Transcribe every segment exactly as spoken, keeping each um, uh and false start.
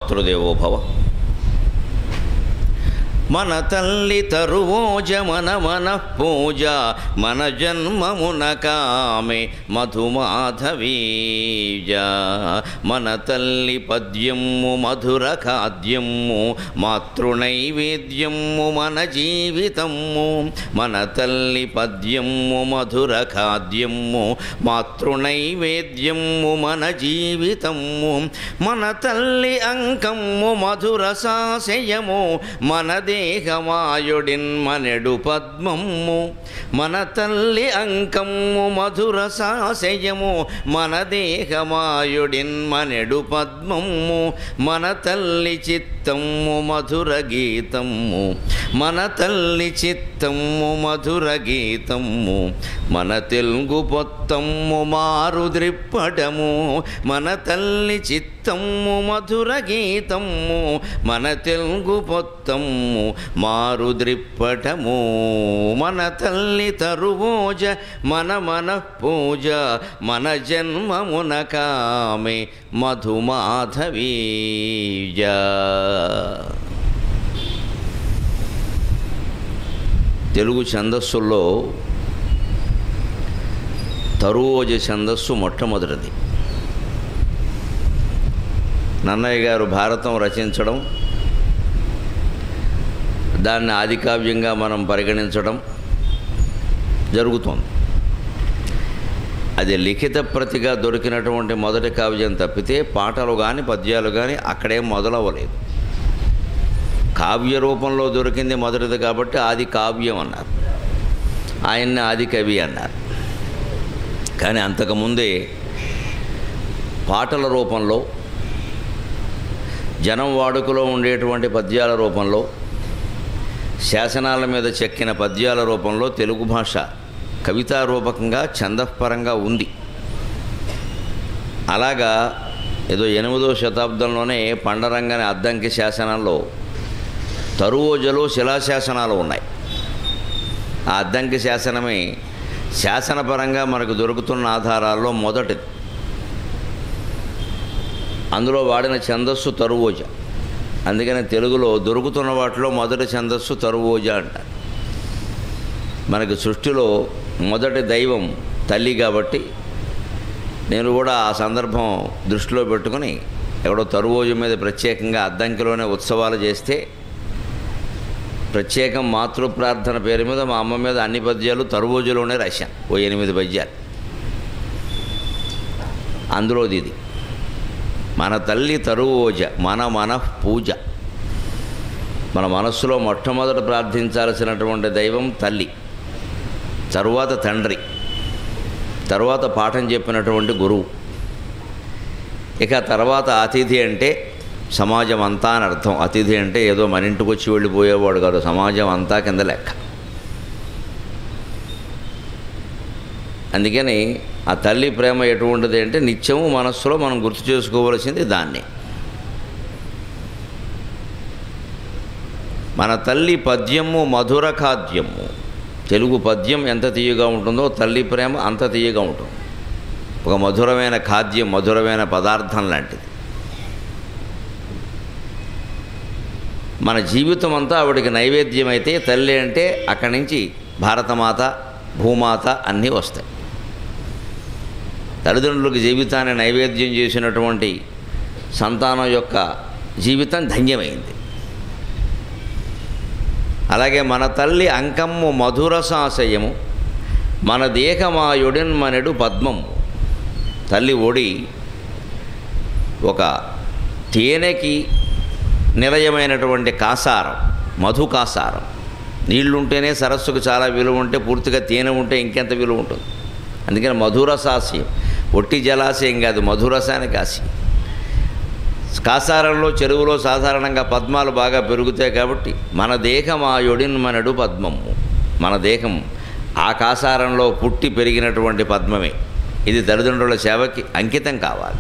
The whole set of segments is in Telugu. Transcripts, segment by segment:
మాతృదేవో భవ. మన తల్లి తరువోజ మన మన పూజ మన జన్మమున కామె మధుమాధవీజ. మన తల్లి పద్యము మధుర ఖాద్యము మాతృనైవేద్యము మన జీవితము. మన తల్లి పద్యము మధుర ఖాద్యము మాతృనైవేద్యము మన జీవితము. మన తల్లి అంకము మధుర సాశయము మన దేహమాయుడిన్ మనెడు పద్మము. మన తల్లి అంకము మధుర సాశయము మన దేహమాయుడిన్ మనెడు పద్మము. మన తల్లి చిత్తము మధుర గీతము మన తల్లి చిత్తము మధుర గీతము. మన తెలుగు పొత్తము మారు ద్రిప్పటము. మన తల్లి చిత్తము మధుర గీతము మన తెలుగు పొత్తము మారు ద్రిప్పటము. మన తల్లి తరువోజ మన మన పూజ మన జన్మమున కామె మధుమాధవీజ. తెలుగు ఛందస్సుల్లో తరువోజ ఛందస్సు మొట్టమొదటిది. నన్నయ్య గారు భారతం రచించడం, దాన్ని ఆదికావ్యంగా మనం పరిగణించడం జరుగుతోంది. అది లిఖిత ప్రతిగా దొరికినటువంటి మొదటి కావ్యం తప్పితే పాటలు కానీ పద్యాలు కానీ అక్కడేం మొదలవ్వలేదు. కావ్య రూపంలో దొరికింది మొదటిది కాబట్టి ఆది కావ్యం అన్నారు, ఆయన్ని ఆది కవి అన్నారు. కానీ అంతకుముందే పాటల రూపంలో, జనం వాడుకలో ఉండేటువంటి పద్యాల రూపంలో, శాసనాల మీద చెక్కిన పద్యాల రూపంలో తెలుగు భాష కవితారూపకంగా ఛందపరంగా ఉంది. అలాగా ఏదో ఎనిమిదో శతాబ్దంలోనే పండరంగని అద్దంకి శాసనంలో తరువోజలో శిలాశాసనాలు ఉన్నాయి. ఆ అద్దంకి శాసనమే శాసనపరంగా మనకు దొరుకుతున్న ఆధారాల్లో మొదటిది. అందులో వాడిన ఛందస్సు తరువోజ. అందుకని తెలుగులో దొరుకుతున్న వాటిలో మొదటి ఛందస్సు తరువోజ అంటారు. మనకి సృష్టిలో మొదటి దైవం తల్లి కాబట్టి నేను కూడా ఆ సందర్భం దృష్టిలో పెట్టుకుని ఎక్కడో తరువోజ మీద ప్రత్యేకంగా అద్దంకిలోనే ఉత్సవాలు చేస్తే ప్రత్యేకం మాతృ ప్రార్థన పేరు మీద మా అమ్మ మీద అన్ని పద్యాలు తరువోజలోనే రాశాను, ఓ ఎనిమిది పద్యాలు. అందులోది ఇది మన తల్లి తరువోజ మన మన పూజ. మన మనస్సులో మొట్టమొదట ప్రార్థించాల్సినటువంటి దైవం తల్లి, తరువాత తండ్రి, తరువాత పాఠం చెప్పినటువంటి గురువు, ఇక తర్వాత అతిథి అంటే సమాజం అంతా అని అర్థం. అతిథి అంటే ఏదో మన ఇంటికి వచ్చి వెళ్ళిపోయేవాడు కాదు, సమాజం అంతా కింద లెక్క. అందుకని ఆ తల్లి ప్రేమ ఎటువంటిది అంటే నిత్యము మనస్సులో మనం గుర్తు చేసుకోవలసింది దాన్ని. మన తల్లి పద్యము మధుర ఖాద్యము. తెలుగు పద్యం ఎంత తీయగా ఉంటుందో తల్లి ప్రేమ అంత తీయగా ఉంటుంది. ఒక మధురమైన ఖాద్యం, మధురమైన పదార్థం లాంటిది. మన జీవితం అంతా ఆవిడికి నైవేద్యం అయితే తల్లి అంటే అక్కడి నుంచి భారతమాత, భూమాత అన్నీ వస్తాయి. తల్లిదండ్రులకు జీవితాన్ని నైవేద్యం చేసినటువంటి సంతానం యొక్క జీవితం ధన్యమైంది. అలాగే మన తల్లి అంకమ్ము మధుర సాశయము మన దేహమాయుడిన్మనెడు పద్మము. తల్లి ఒడి ఒక తేనెకి నిలయమైనటువంటి కాసారం, మధు కాసారం. నీళ్లుంటేనే సరస్సుకు చాలా విలువ ఉంటే పూర్తిగా తేనె ఉంటే ఇంకెంత విలువ ఉంటుంది. అందుకని మధురసాశయం, ఒట్టి జలాశయం కాదు, మధురసానికి ఆశయం. కాసారంలో చెరువులో సాధారణంగా పద్మాలు బాగా పెరుగుతాయి కాబట్టి మన దేహం ఆ యొడిన్మనెడు పద్మము. మన దేహం ఆ కాసారంలో పుట్టి పెరిగినటువంటి పద్మమే. ఇది తల్లిదండ్రుల సేవకి అంకితం కావాలి.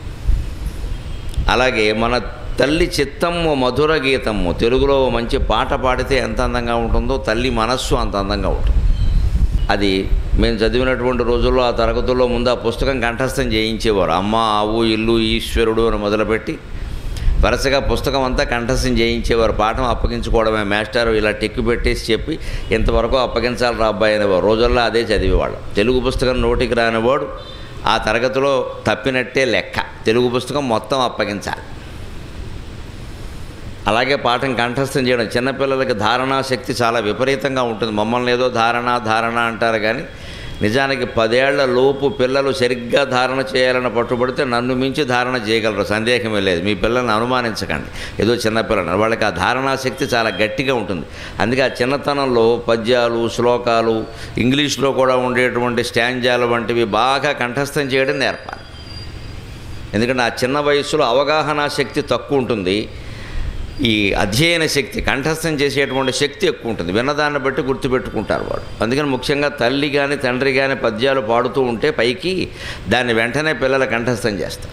అలాగే మన తల్లి చిత్తము మధుర గీతము. తెలుగులో మంచి పాట పాడితే ఎంత అందంగా ఉంటుందో తల్లి మనస్సు అంత అందంగా ఉంటుంది. అది మేము చదివినటువంటి రోజుల్లో ఆ తరగతుల్లో ముందు ఆ పుస్తకం కంఠస్థం చేయించేవారు. అమ్మ, ఆవు, ఇల్లు, ఈశ్వరుడు అని మొదలుపెట్టి వరుసగా పుస్తకం అంతా కంఠస్థం చేయించేవారు. పాఠం అప్పగించుకోవడమే. మాస్టారు ఇలా టెక్కు పెట్టేసి చెప్పి ఇంతవరకు అప్పగించాలి రా అబ్బాయి అనేవారు. రోజుల్లో అదే చదివేవాళ్ళు. తెలుగు పుస్తకం నోటికి రానివాడు ఆ తరగతిలో తప్పినట్టే లెక్క. తెలుగు పుస్తకం మొత్తం అప్పగించాలి. అలాగే పాఠం కంఠస్థం చేయడం. చిన్నపిల్లలకి ధారణా శక్తి చాలా విపరీతంగా ఉంటుంది. మమ్మల్ని ఏదో ధారణ ధారణ అంటారు కానీ నిజానికి పదేళ్ల లోపు పిల్లలు సరిగ్గా ధారణ చేయాలని పట్టుబడితే నన్ను మించి ధారణ చేయగలరు, సందేహమే లేదు. మీ పిల్లల్ని అనుమానించకండి, ఏదో చిన్నపిల్లలు. వాళ్ళకి ఆ ధారణా శక్తి చాలా గట్టిగా ఉంటుంది. అందుకే ఆ చిన్నతనంలో పద్యాలు, శ్లోకాలు, ఇంగ్లీష్లో కూడా ఉండేటువంటి స్టాంజాలు వంటివి బాగా కంఠస్థం చేయడం నేర్పాలి. ఎందుకంటే ఆ చిన్న వయసులో అవగాహన శక్తి తక్కువ ఉంటుంది, ఈ అధ్యయన శక్తి, కంఠస్థం చేసేటువంటి శక్తి ఎక్కువ ఉంటుంది. విన్నదాన్ని బట్టి గుర్తుపెట్టుకుంటారు వాడు. అందుకని ముఖ్యంగా తల్లి కానీ తండ్రి కానీ పద్యాలు పాడుతూ ఉంటే పైకి దాన్ని వెంటనే పిల్లలు కంఠస్థం చేస్తారు.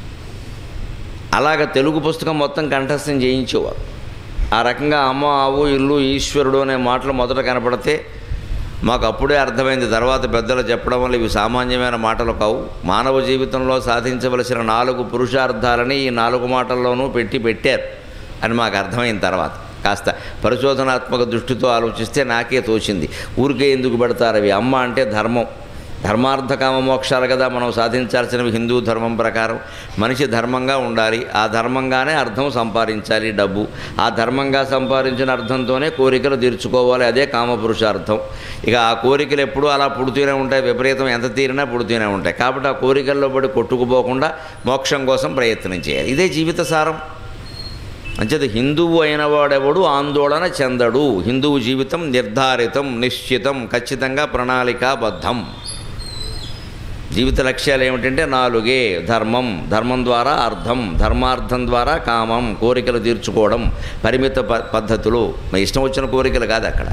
అలాగ తెలుగు పుస్తకం మొత్తం కంఠస్థం చేయించేవారు. ఆ రకంగా అమ్మ, ఆవు, ఇల్లు, ఈశ్వరుడు అనే మాటలు మొదట కనపడితే మాకు అప్పుడే అర్థమైంది. తర్వాత పెద్దలు చెప్పడం వల్ల ఇవి సామాన్యమైన మాటలు కావు. మానవ జీవితంలో సాధించవలసిన నాలుగు పురుషార్థాలని ఈ నాలుగు మాటల్లోనూ పెట్టి పెట్టారు అని మాకు అర్థమైన తర్వాత కాస్త పరిశోధనాత్మక దృష్టితో ఆలోచిస్తే నాకే తోచింది. ఊరికే ఎందుకు పెడతారు అవి? అమ్మ అంటే ధర్మం, ధర్మార్థ కామ మోక్షాలు కదా మనం సాధించాల్సినవి. హిందూ ధర్మం ప్రకారం మనిషి ధర్మంగా ఉండాలి, ఆ ధర్మంగానే అర్థం సంపాదించాలి, డబ్బు. ఆ ధర్మంగా సంపాదించిన అర్థంతోనే కోరికలు తీర్చుకోవాలి, అదే కామపురుషార్థం. ఇక ఆ కోరికలు ఎప్పుడూ అలా పుడుతూనే ఉంటాయి, విపరీతం ఎంత తీరినా పుడుతూనే ఉంటాయి. కాబట్టి ఆ కోరికల్లో పడి కొట్టుకుపోకుండా మోక్షం కోసం ప్రయత్నం చేయాలి. ఇదే జీవిత సారం. అంచేత హిందువు అయిన వాడెవడు ఆందోళన చెందడు. హిందువు జీవితం నిర్ధారితం, నిశ్చితం, ఖచ్చితంగా ప్రణాళికాబద్ధం. జీవిత లక్ష్యాలు ఏమిటంటే నాలుగే: ధర్మం, ధర్మం ద్వారా అర్థం, ధర్మార్థం ద్వారా కామం, కోరికలు తీర్చుకోవడం పరిమిత పద్ధతులు. మన ఇష్టం వచ్చిన కోరికలు కాదు అక్కడ.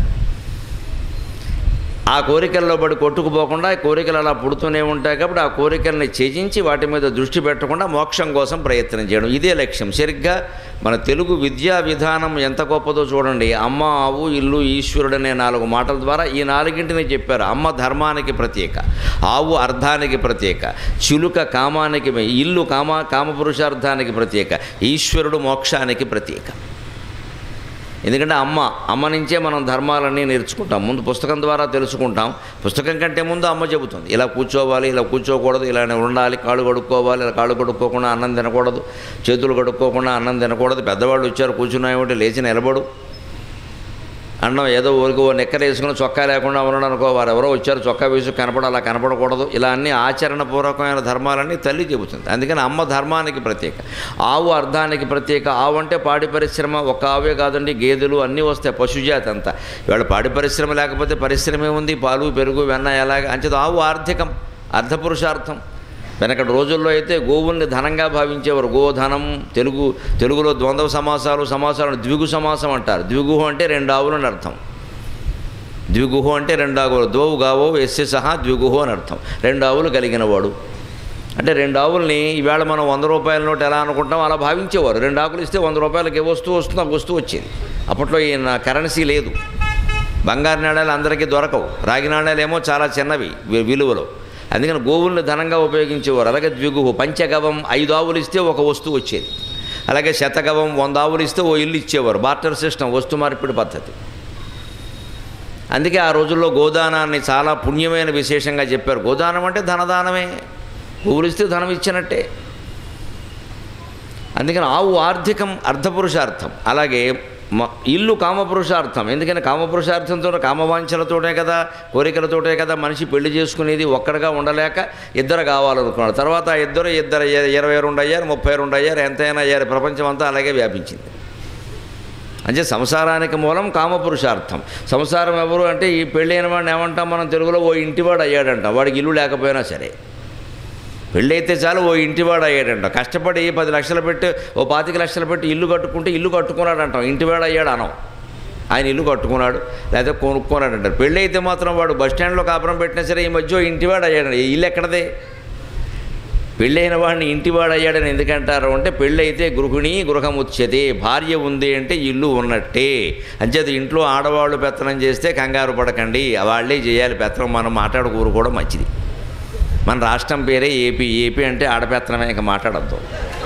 ఆ కోరికల్లో పడి కొట్టుకుపోకుండా కోరికలు అలా పుడుతూనే ఉంటాయి. కాబట్టి ఆ కోరికల్ని త్యజించి వాటి మీద దృష్టి పెట్టకుండా మోక్షం కోసం ప్రయత్నం చేయడం, ఇదే లక్ష్యం. సరిగ్గా మన తెలుగు విద్యా విధానం ఎంత గొప్పదో చూడండి. అమ్మ, ఆవు, ఇల్లు, ఈశ్వరుడు అనే నాలుగు మాటల ద్వారా ఈ నాలుగింటిని చెప్పారు. అమ్మ ధర్మానికి ప్రత్యేక, ఆవు అర్థానికి ప్రత్యేక, చిలుక కామానికి, ఇల్లు కామ కామపురుషార్థానికి ప్రత్యేక, ఈశ్వరుడు మోక్షానికి ప్రత్యేక. ఎందుకంటే అమ్మ అమ్మ నుంచే మనం ధర్మాలన్నీ నేర్చుకుంటాం. ముందు పుస్తకం ద్వారా తెలుసుకుంటాం. పుస్తకం కంటే ముందు అమ్మ చెబుతుంది, ఇలా కూర్చోవాలి, ఇలా కూర్చోకూడదు, ఇలా ఉండాలి, కాళ్ళు కడుక్కోవాలి, ఇలా కాళ్ళు కడుక్కోకుండా అన్నం తినకూడదు, చేతులు కడుక్కోకుండా అన్నం తినకూడదు. పెద్దవాళ్ళు వచ్చారు కూర్చున్నాయేమిటి, లేచి నిలబడు. అన్నం ఏదో ఊరికి ఓ నెక్కర వేసుకుని చొక్కా లేకుండా ఉన్నాడు అనుకో, వారు ఎవరో వచ్చారు చొక్కా వేసి కనపడ, అలా కనపడకూడదు. ఇలా అన్ని ఆచరణపూర్వకమైన ధర్మాలన్నీ తల్లి చెబుతుంది. అందుకని అమ్మ ధర్మానికి ప్రత్యేక, ఆవు అర్థానికి ప్రత్యేక. ఆవు అంటే పాడి పరిశ్రమ. ఒక ఆవే కాదండి, గేదెలు అన్నీ వస్తాయి, పశుజాతి అంతా. ఇవాళ పాడి పరిశ్రమ లేకపోతే పరిశ్రమే ఉంది, పాలు, పెరుగు, వెన్న ఎలాగ. అంచేత ఆవు ఆర్థికం, అర్థపురుషార్థం. వెనకటి రోజుల్లో అయితే గోవుల్ని ధనంగా భావించేవారు. గోధనం. తెలుగు తెలుగులో ద్వంద్వ సమాసాలు సమాసాలను ద్విగు సమాసం అంటారు. ద్విగుహు అంటే రెండు ఆవులు అని అర్థం. ద్విగుహు అంటే రెండు ఆవులు, ద్వవు గావో ఎస్సె సహా ద్విగుహు అని అర్థం. రెండు ఆవులు కలిగిన వాడు అంటే రెండు ఆవుల్ని ఈవేళ మనం వంద రూపాయల నోటు ఎలా అనుకుంటాం అలా భావించేవారు. రెండు ఆకులు ఇస్తే వంద రూపాయలకి ఏ వస్తువు వస్తుందో ఆ వస్తువు వచ్చింది. అప్పట్లో ఈ కరెన్సీ లేదు. బంగారు నాణ్యాలు అందరికీ దొరకవు, రాగి నాణ్యాలు ఏమో చాలా చిన్నవి విలువలో. అందుకని గోవుల్ని ధనంగా ఉపయోగించేవారు. అలాగే ద్విగుహు, పంచగవం, ఐదు ఆవులు ఇస్తే ఒక వస్తువు వచ్చేది. అలాగే శతగవం, వంద ఆవులు ఇస్తే ఓ ఇల్లు ఇచ్చేవారు. బార్టర్ సిస్టమ్, వస్తు మార్పిడి పద్ధతి. అందుకే ఆ రోజుల్లో గోదానాన్ని చాలా పుణ్యమైన విశేషంగా చెప్పారు. గోదానం అంటే ధనదానమే, గోవులు ఇస్తే ధనం ఇచ్చినట్టే. అందుకని ఆవు ఆర్థికం, అర్థపురుషార్థం. అలాగే ఇల్లు కామపురుషార్థం. ఎందుకని కామపురుషార్థంతో కామవాంఛలతోటే కదా, కోరికలతోటే కదా మనిషి పెళ్లి చేసుకునేది. ఒక్కడిగా ఉండలేక ఇద్దరు కావాలనుకున్నాడు. తర్వాత ఇద్దరు ఇద్దరు ఇరవై రెండు అయ్యారు, ముప్పై రెండు అయ్యారు, ఎంతైనా అయ్యారు. ప్రపంచం అంతా అలాగే వ్యాపించింది. అంటే సంసారానికి మూలం కామపురుషార్థం. సంసారం ఎవరు అంటే ఈ పెళ్ళైన వాడిని ఏమంటాం మనం తెలుగులో? ఓ ఇంటివాడు అయ్యాడంట. వాడికి ఇల్లు లేకపోయినా సరే, పెళ్ళి అయితే చాలు ఓ ఇంటివాడు అయ్యాడంట. కష్టపడి పది లక్షలు పెట్టి ఓ పాతిక లక్షలు పెట్టి ఇల్లు కట్టుకుంటే ఇల్లు కట్టుకున్నాడు అంటాం, ఇంటివాడు అయ్యాడు అనం. ఆయన ఇల్లు కట్టుకున్నాడు లేదా కొనుక్కున్నాడు అంటారు. పెళ్ళి అయితే మాత్రం వాడు బస్టాండ్లో కాపురం పెట్టినా సరే ఈ మధ్య ఇంటివాడు అయ్యాడు. ఇల్లు ఎక్కడదే? పెళ్ళైన వాడిని ఇంటివాడు అయ్యాడని ఎందుకంటారు అంటే, పెళ్ళి అయితే గృహిణి గృహముచ్యతే, భార్య ఉంది అంటే ఇల్లు ఉన్నట్టే. అంచేత ఇంట్లో ఆడవాళ్ళు పెత్తనం చేస్తే కంగారు పడకండి, వాళ్ళే చేయాలి పెత్తనం. మనం మాట్లాడుకోరు కూడా మంచిది. మన రాష్ట్రం పేరే ఏపీ. ఏపీ అంటే ఆడపెత్తనమే, ఇంకా మాట్లాడద్దు.